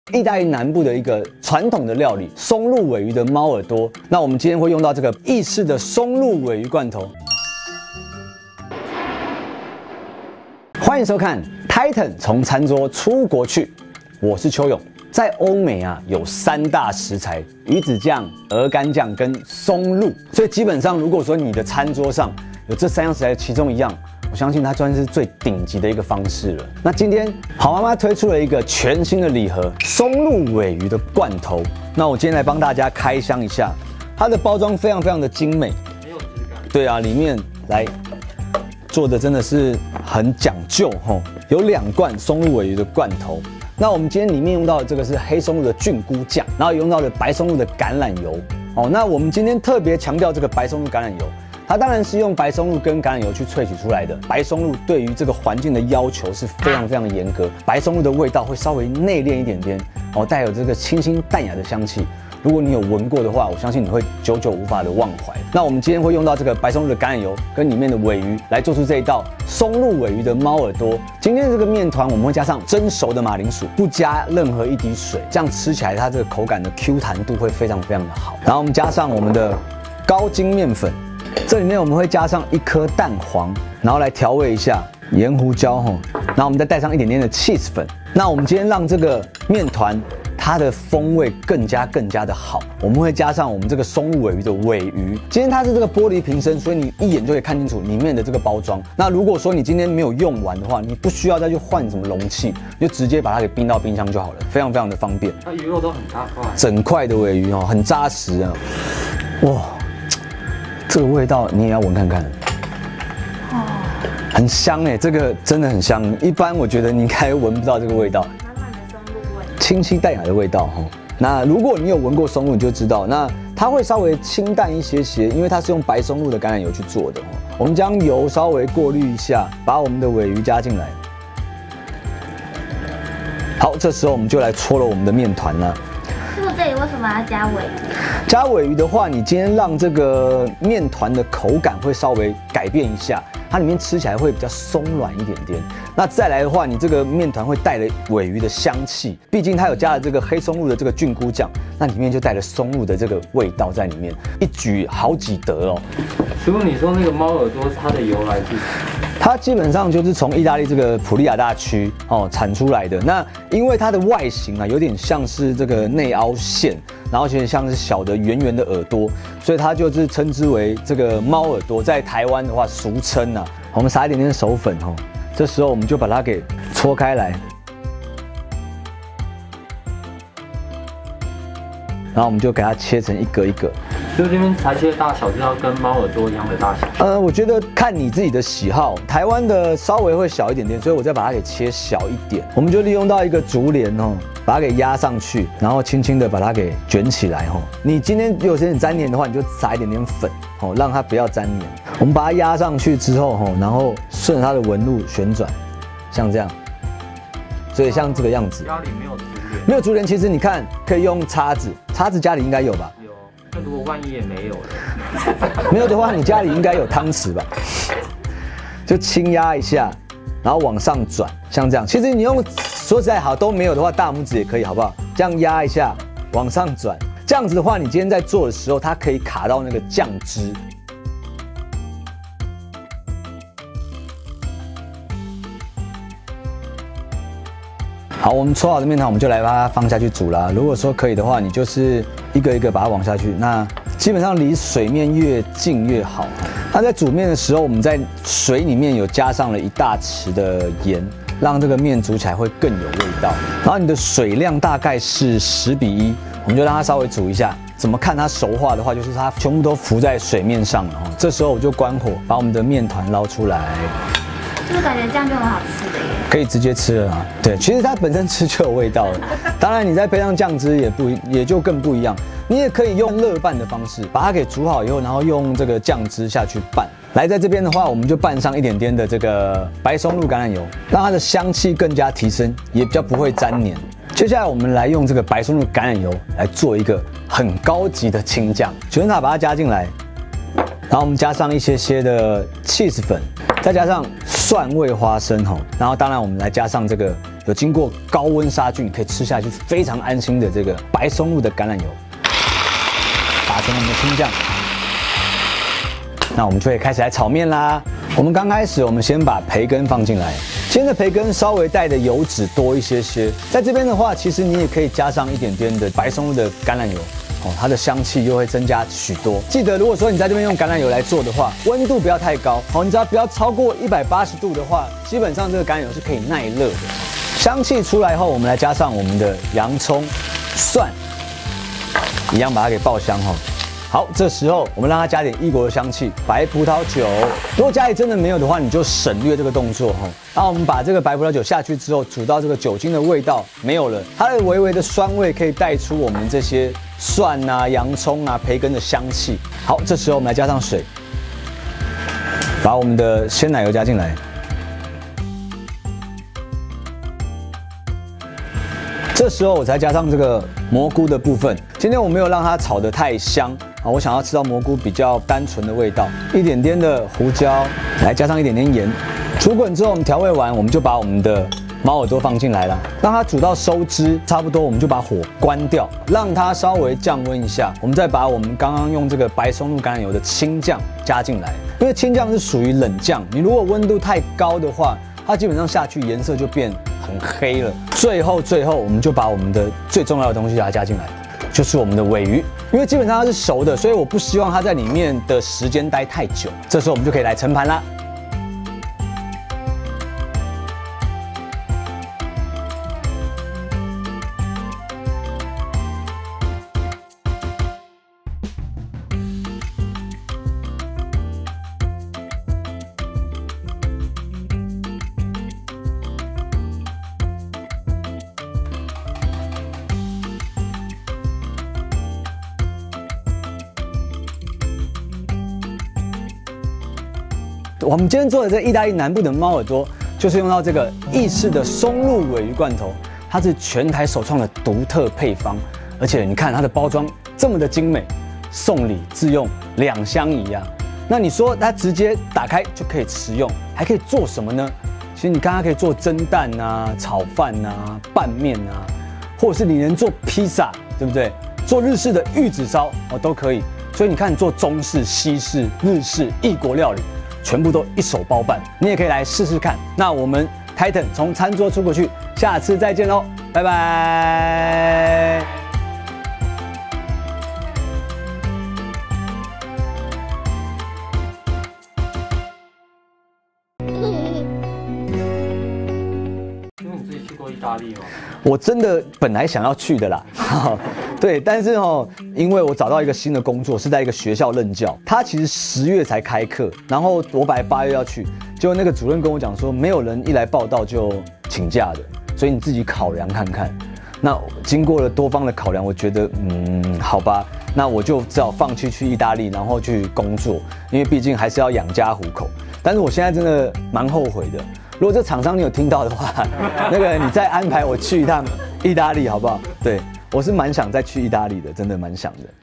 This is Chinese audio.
意大利南部的一个传统的料理——松露鲔鱼的猫耳朵。那我们今天会用到这个意式的松露鲔鱼罐头。欢迎收看 Titan 从餐桌出国去，我是邱勇。在欧美啊，有3大食材：鱼子酱、鹅肝酱跟松露。所以基本上，如果说你的餐桌上有这3样食材其中一样，我相信它算是最顶级的一个方式了。那今天好妈妈推出了一个全新的礼盒——松露鲔鱼的罐头。那我今天来帮大家开箱一下，它的包装非常的精美，很有质感。对啊，里面来做的真的是很讲究吼，有2罐松露鲔鱼的罐头。那我们今天里面用到的这个是黑松露的菌菇酱，然后也用到了白松露的橄榄油。哦，那我们今天特别强调这个白松露橄榄油。它当然是用白松露跟橄榄油去萃取出来的。白松露对于这个环境的要求是非常的严格，白松露的味道会稍微内敛一点点，哦，带有这个清新淡雅的香气。如果你有闻过的话，我相信你会久久无法的忘怀。那我们今天会用到这个白松露的橄榄油跟里面的鲔鱼来做出这一道松露鲔鱼的猫耳朵。今天的这个面团我们会加上蒸熟的马铃薯，不加任何一滴水，这样吃起来它这个口感的 Q 弹度会非常的好。然后我们加上我们的高筋面粉。这里面我们会加上1颗蛋黄，然后来调味一下盐胡椒吼，然后我们再带上一点点的 cheese 粉。那我们今天让这个面团它的风味更加的好，我们会加上我们这个松露鲔鱼的鲔鱼。今天它是这个玻璃瓶身，所以你一眼就可以看清楚里面的这个包装。那如果说你今天没有用完的话，你不需要再去换什么容器，你就直接把它给冰到冰箱就好了，非常的方便。 它鱼肉都很大块， 整块的鲔鱼哦，很扎实啊，哇！这个味道你也要闻看看，哦，很香哎，这个真的很香。一般我觉得你应该闻不到这个味道， 满满的松露味， 清晰淡雅的味道哈。那如果你有闻过松露，你就知道，那它会稍微清淡一些，因为它是用白松露的橄榄油去做的。我们将油稍微过滤一下，把我们的鲔鱼加进来。好，这时候我们就来搓了我们的面团了。 师傅，这里为什么要加鲔鱼？ 加鲔鱼的话，你今天让这个面团的口感会稍微改变一下，它里面吃起来会比较松软一点点。那再来的话，你这个面团会带了鲔鱼的香气，毕竟它有加了这个黑松露的这个菌菇酱，那里面就带了松露的这个味道在里面，一举好几得哦。 师傅，你说那个猫耳朵它的由来是？ 它基本上就是从意大利这个普利亚大区产出来的。那因为它的外形啊有点像是这个内凹陷，然后有点像是小的圆的耳朵，所以它就是称之为这个猫耳朵。在台湾的话，俗称啊，我们撒一点点手粉哦，这时候我们就把它给搓开来，然后我们就给它切成一格一格。 就这边裁切的大小是要跟猫耳朵一样的大小。 我觉得看你自己的喜好，台湾的稍微会小一点点，所以我再把它给切小一点。我们就利用到一个竹帘哦，把它给压上去，然后轻轻的把它给卷起来哦。你今天有点粘黏的话，你就撒一点点粉哦，让它不要粘黏。我们把它压上去之后哦，然后顺着它的纹路旋转，像这样。所以像这个样子。 家里没有竹帘？ 没有竹帘，其实你看可以用叉子，叉子家里应该有吧？ 那如果万一也没有了， 没有的话，你家里应该有汤匙吧？就轻压一下，然后往上转，像这样。其实你用说实在好都没有的话，大拇指也可以，好不好？这样压一下，往上转，这样子的话，你今天在做的时候，它可以卡到那个酱汁。好，我们搓好的面团，我们就来把它放下去煮啦。如果说可以的话，你就是一个一个把它往下去。那基本上离水面越近越好。那在煮面的时候，我们在水里面有加上了1大匙的盐，让这个面煮起来会更有味道。然后你的水量大概是10比1，我们就让它稍微煮一下。怎么看它熟化的话，就是它全部都浮在水面上了哦。这时候我就关火，把我们的面团捞出来。 是不是感觉这样就很好吃的耶？ 可以直接吃了啊。对，其实它本身吃就有味道了。当然，你再配上酱汁也就更不一样。你也可以用热拌的方式把它给煮好以后，然后用这个酱汁下去拌。来，在这边的话，我们就拌上一点点的这个白松露橄榄油，让它的香气更加提升，也比较不会粘黏。接下来我们来用这个白松露橄榄油来做一个很高级的青酱，全塔把它加进来，然后我们加上一些的 cheese 粉，再加上蒜味花生吼，然后当然我们来加上这个有经过高温杀菌，可以吃下去非常安心的这个白松露的橄榄油，打成我们的青酱。那我们就可以开始来炒面啦。我们刚开始，我们先把培根放进来。今天的培根稍微带的油脂多一些些，在这边的话，其实你也可以加上一点点的白松露的橄榄油。它的香气又会增加许多。记得，如果说你在这边用橄榄油来做的话，温度不要太高，你只要不要超过180度的话，基本上这个橄榄油是可以耐热的。香气出来后，我们来加上我们的洋葱、蒜，一样把它给爆香哈。好，这时候我们让它加点异国的香气，白葡萄酒。如果家里真的没有的话，你就省略这个动作哈。然后我们把这个白葡萄酒下去之后，煮到这个酒精的味道没有了，它的微微的酸味可以带出我们这些蒜啊、洋葱啊、培根的香气。好，这时候我们来加上水，把我们的鲜奶油加进来。这时候我才加上这个蘑菇的部分。今天我没有让它炒得太香啊，我想要吃到蘑菇比较单纯的味道。一点点的胡椒，来加上一点点盐。煮滚之后，我们调味完，我们就把我们的猫耳朵放进来了，让它煮到收汁，差不多我们就把火关掉，让它稍微降温一下。我们再把我们刚刚用这个白松露橄榄油的青酱加进来，因为青酱是属于冷酱，你如果温度太高的话，它基本上下去颜色就变很黑了。最后我们就把我们的最重要的东西把它加进来，就是我们的鲔鱼，因为基本上它是熟的，所以我不希望它在里面的时间待太久。这时候我们就可以来盛盘啦。我们今天做的这意大利南部的猫耳朵，就是用到这个意式的松露鲔鱼罐头，它是全台首创的独特配方，而且你看它的包装这么的精美，送礼自用2箱一样。那你说它直接打开就可以食用，还可以做什么呢？其实你看它可以做蒸蛋啊、炒饭啊、拌面啊，或者是你能做披萨，对不对？做日式的玉子烧都可以。所以你看，做中式、西式、日式、异国料理，全部都一手包办，你也可以来试试看。那我们 Titan 从餐桌出国去，下次再见喽，拜拜。 因为你自己去过意大利吗？ 我真的本来想要去的啦，对，但是因为我找到一个新的工作，是在一个学校任教，他其实10月才开课，然后我本来8月要去，结果那个主任跟我讲说，没有人一来报到就请假的，所以你自己考量看看。那经过了多方的考量，我觉得好吧，那我就只好放弃去意大利，然后去工作，因为毕竟还是要养家糊口。但是我现在真的蛮后悔的。如果这厂商你有听到的话，那个你再安排我去一趟意大利好不好？对，我是蛮想再去意大利的，真的蛮想的。